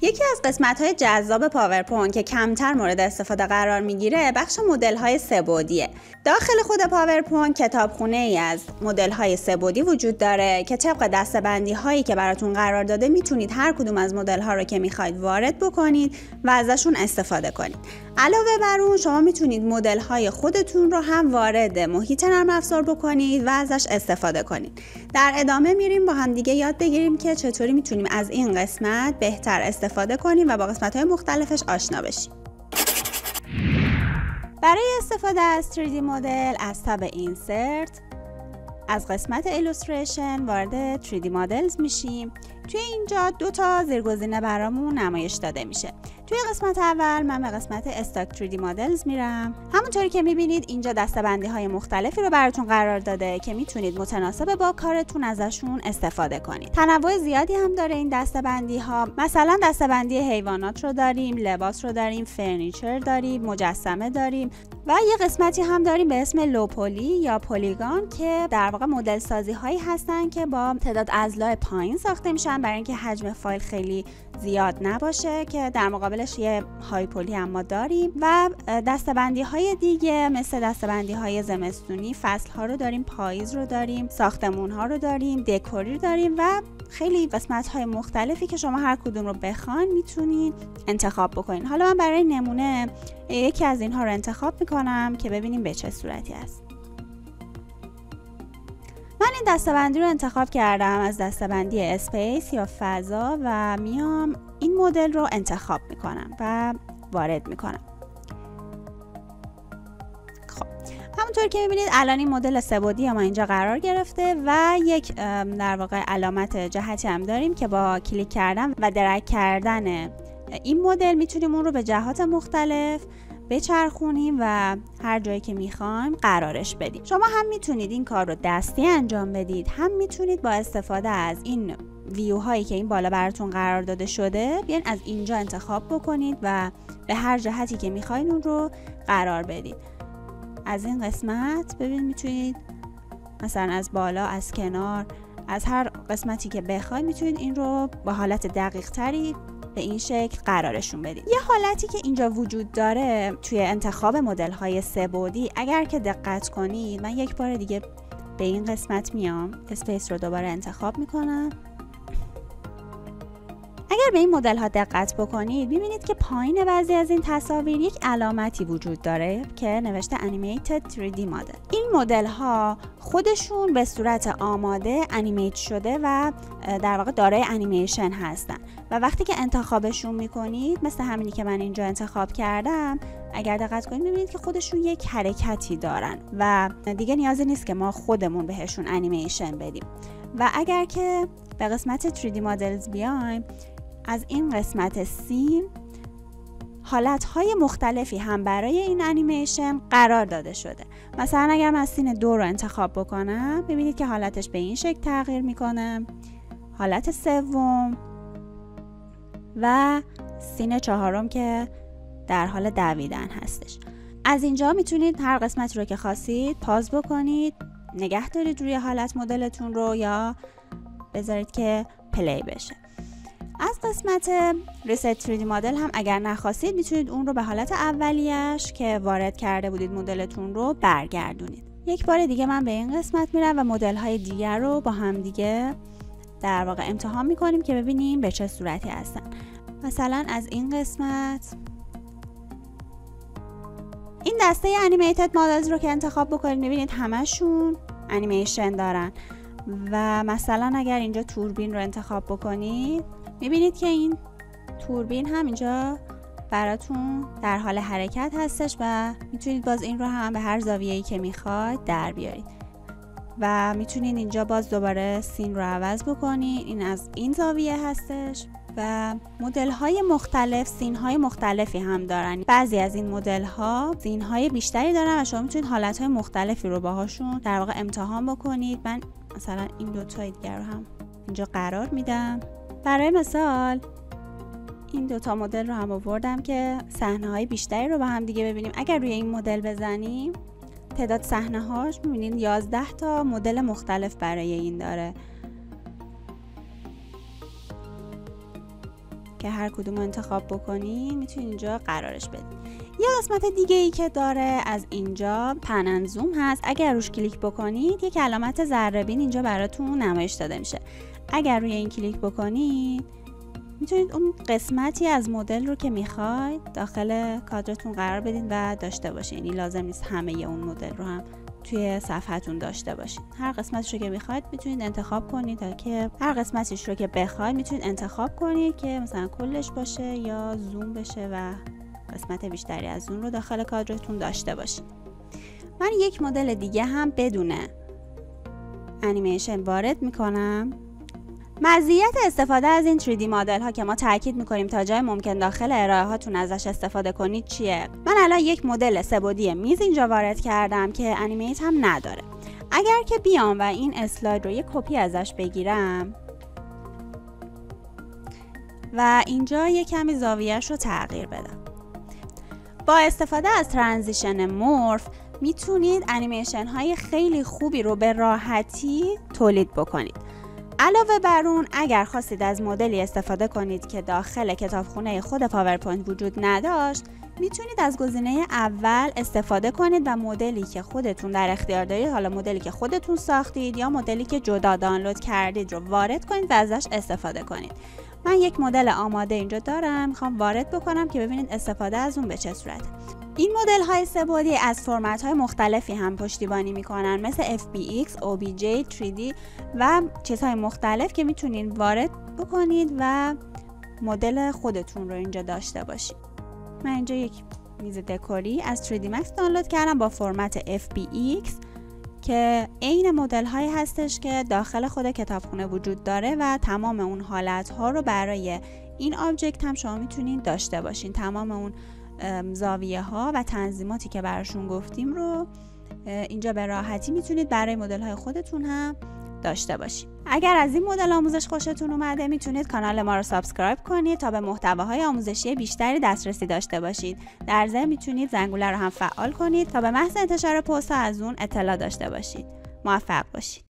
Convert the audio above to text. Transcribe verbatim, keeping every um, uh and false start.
یکی از قسمت‌های جذاب پاورپوینت که کمتر مورد استفاده قرار میگیره بخش مدل‌های سه‌بعدیه. داخل خود پاورپوینت کتابخونه‌ای از مدل‌های سه‌بعدی وجود داره که طبق دسته‌بندی‌هایی که براتون قرار داده میتونید هر کدوم از مدل‌ها رو که میخواید وارد بکنید و ازشون استفاده کنید. علاوه بر اون شما میتونید مدل‌های خودتون رو هم وارد محیط نرم افزار بکنید و ازش استفاده کنید. در ادامه میریم با هم دیگه یاد بگیریم که چطوری میتونیم از این قسمت بهتر استفاده کنیم و با قسمت‌های مختلفش آشنا بشیم. برای استفاده از تری دی مدل از تاب اینسرت از قسمت ایلوستریشن وارد تری دی مدلز میشیم. توی اینجا دو تا زیرگزینه برامون نمایش داده میشه. توی قسمت اول من به قسمت استاک تری دی مدلز میرم. همونطوری که میبینید اینجا دسته‌بندی های مختلفی رو براتون قرار داده که میتونید متناسب با کارتون ازشون استفاده کنید. تنوع زیادی هم داره این دسته‌بندی ها. مثلا دسته‌بندی حیوانات رو داریم، لباس رو داریم، فرنیچر داریم، مجسمه داریم و یه قسمتی هم داریم به اسم لوپولی یا پلیگان که در واقع مدل سازی هایی هستن که با تعداد اضلاع پایین ساخته میشن برای اینکه حجم فایل خیلی زیاد نباشه، که در مقابلش یه های پلی هم ما داریم. و دسته‌بندی های دیگه مثل دسته‌بندی های زمستونی، فصل ها رو داریم، پاییز رو داریم، ساختمون ها رو داریم، دکوری رو داریم و خیلی قسمت های مختلفی که شما هر کدوم رو بخواین میتونید انتخاب بکنین. حالا من برای نمونه یکی از اینها رو انتخاب میکنم که ببینیم به چه صورتی است. من این دسته‌بندی رو انتخاب کردم از دسته‌بندی اسپیس یا فضا و میام این مدل رو انتخاب میکنم و وارد میکنم. خب همونطور که میبینید الان این مدل سه‌بعدی ما اینجا قرار گرفته و یک در واقع علامت جهتی هم داریم که با کلیک کردن و درگ کردن این مدل میتونیم اون رو به جهات مختلف بچرخونیم و هر جایی که میخوایم قرارش بدیم. شما هم میتونید این کار رو دستی انجام بدید، هم میتونید با استفاده از این ویو هایی که این بالا براتون قرار داده شده بیاین از اینجا انتخاب بکنید و به هر جهتی که میخواین اون رو قرار بدید. از این قسمت ببین میتونید مثلا از بالا، از کنار، از هر قسمتی که بخواید میتونید این رو با حالت دقیق تری به این شکل قرارشون بدید. یه حالتی که اینجا وجود داره توی انتخاب مدل های سه‌بعدی، اگر که دقت کنید من یک بار دیگه به این قسمت میام، اسپیس رو دوباره انتخاب میکنم. اگر به این مدل ها دقت بکنید میبینید که پایین بعضی از این تصاویر یک علامتی وجود داره که نوشته Animated تری دی Model. این مدل ها خودشون به صورت آماده انیمیت شده و در واقع دارای انیمیشن هستن و وقتی که انتخابشون میکنید مثل همینی که من اینجا انتخاب کردم، اگر دقت کنید میبینید که خودشون یک حرکتی دارن و دیگه نیازی نیست که ما خودمون بهشون انیمیشن بدیم. و اگر که به قسمت تری دی Models بیایم، از این قسمت سین حالتهای مختلفی هم برای این انیمیشن قرار داده شده. مثلا اگر من سین دو رو انتخاب بکنم ببینید که حالتش به این شکل تغییر میکنه، حالت سوم و سین چهارم که در حال دویدن هستش. از اینجا میتونید هر قسمتی رو که خواستید پاز بکنید، نگه دارید روی حالت مدلتون رو یا بذارید که پلی بشه. از قسمت ریست تری دی مدل هم اگر نخواستید میتونید اون رو به حالت اولیش که وارد کرده بودید مدلتون رو برگردونید. یک بار دیگه من به این قسمت میرم و مدل های دیگر رو با هم دیگه در واقع امتحان میکنیم که ببینیم به چه صورتی هستن. مثلا از این قسمت این دسته انیمیتد مدلز رو که انتخاب بکنید میبینید همشون انیمیشن دارن و مثلا اگر اینجا توربین رو انتخاب بکنید میبینید که این توربین هم اینجا براتون در حال حرکت هستش و میتونید باز این رو هم به هر زاویه‌ای که میخواید در بیارید و میتونید اینجا باز دوباره سین رو عوض بکنید. این از این زاویه هستش و مدل های مختلف سین های مختلفی هم دارن. بعضی از این مدل ها سین های بیشتری دارن و شما میتونید حالت های مختلفی رو باهاشون در واقع امتحان بکنید. من مثلا این دو تا دیگر رو هم اینجا قرار میدم. برای مثال این دوتا مدل رو هم آوردم که صحنه های بیشتری رو با هم دیگه ببینیم. اگر روی این مدل بزنیم تعداد صحنه هاش میبینید یازده تا مدل مختلف برای این داره که هر کدوم رو انتخاب بکنین میتونید اینجا قرارش بدین. یه قسمت دیگه ای که داره از اینجا پن اند زوم هست. اگر روش کلیک بکنید یک علامت ذره بین اینجا براتون نمایش داده میشه. اگر روی این کلیک بکنید میتونید اون قسمتی از مدل رو که میخواید داخل کادرتون قرار بدین و داشته باشین. یعنی لازم نیست همه اون مدل رو هم توی صفحتون داشته باشین. هر قسمتش رو که میخواید میتونید انتخاب کنید تا که هر قسمتش رو که بخواید میتونید انتخاب کنید که مثلا کلش باشه یا زوم بشه و قسمت بیشتری از اون رو داخل کادرتون داشته باشین. من یک مدل دیگه هم بدون انیمیشن وارد میکنم. مزیت استفاده از این تری دی مدل ها که ما تاکید میکنیم تا جای ممکن داخل ارائه هاتون ازش استفاده کنید چیه؟ من الان یک مدل سه بعدی میز اینجا وارد کردم که انیمیت هم نداره. اگر که بیام و این اسلاید رو یک کپی ازش بگیرم و اینجا یک کمی زاویه‌اش رو تغییر بدم، با استفاده از ترانزیشن مورف میتونید انیمیشن های خیلی خوبی رو به راحتی تولید بکنید. علاوه بر اون اگر خواستید از مدلی استفاده کنید که داخل کتابخونه خود پاورپوینت وجود نداشت، میتونید از گزینه اول استفاده کنید و مدلی که خودتون در اختیار دارید، حالا مدلی که خودتون ساختید یا مدلی که جدا دانلود کردید رو وارد کنید و ازش استفاده کنید. من یک مدل آماده اینجا دارم، میخوام وارد بکنم که ببینید استفاده از اون به چه صورته. این مدل های سه بعدی از فرمت های مختلفی هم پشتیبانی میکنن، مثل اف بی ایکس، او بی جی، تری دی و چیزهای مختلف که میتونید وارد بکنید و مدل خودتون رو اینجا داشته باشید. من اینجا یک میز دکوری از تری دی مکس دانلود کردم با فرمت اف بی ایکس که عین مدل هایی هستش که داخل خود کتابخونه وجود داره و تمام اون حالت ها رو برای این آبجکت هم شما میتونید داشته باشین. تمام اون زاویه ها و تنظیماتی که براشون گفتیم رو اینجا به راحتی میتونید برای مدل های خودتون هم داشته باشید. اگر از این مدل آموزش خوشتون اومده میتونید کانال ما رو سابسکرایب کنید تا به محتواهای آموزشی بیشتری دسترسی داشته باشید. در ضمن میتونید زنگوله رو هم فعال کنید تا به محض انتشار پست از اون اطلاع داشته باشید. موفق باشید.